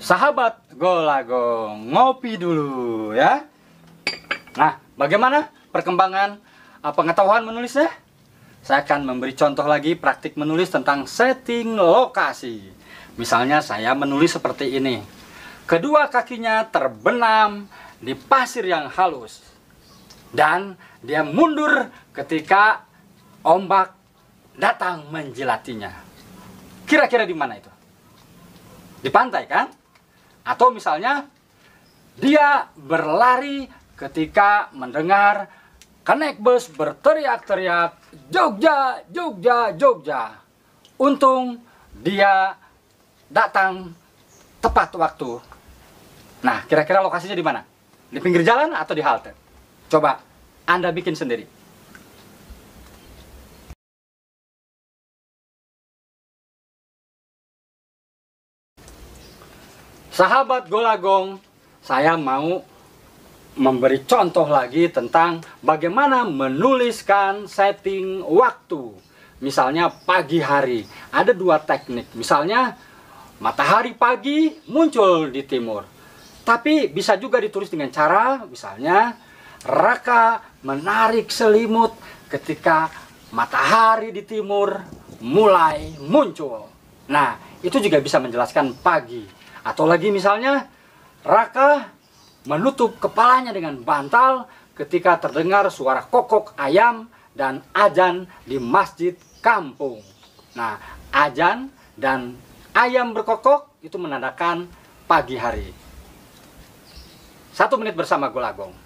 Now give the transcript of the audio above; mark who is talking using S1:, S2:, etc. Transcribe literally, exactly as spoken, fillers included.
S1: Sahabat Golagong, ngopi dulu ya. Nah, bagaimana perkembangan uh, pengetahuan menulisnya? Saya akan memberi contoh lagi praktik menulis tentang setting lokasi. Misalnya saya menulis seperti ini. Kedua kakinya terbenam di pasir yang halus. Dan dia mundur ketika ombak datang menjilatinya. Kira-kira di mana itu? Di pantai kan? Atau misalnya dia berlari ketika mendengar kenek bus berteriak-teriak Jogja, Jogja, Jogja. Untung dia datang tepat waktu. Nah, kira-kira lokasinya di mana? Di pinggir jalan atau di halte? Coba Anda bikin sendiri. Sahabat Golagong, saya mau memberi contoh lagi tentang bagaimana menuliskan setting waktu. Misalnya pagi hari, ada dua teknik. Misalnya matahari pagi muncul di timur. Tapi bisa juga ditulis dengan cara, misalnya Raka menarik selimut ketika matahari di timur mulai muncul. Nah, itu juga bisa menjelaskan pagi. Atau lagi misalnya, Raka menutup kepalanya dengan bantal ketika terdengar suara kokok ayam dan azan di masjid kampung. Nah, azan dan ayam berkokok itu menandakan pagi hari. Satu menit bersama Golagong.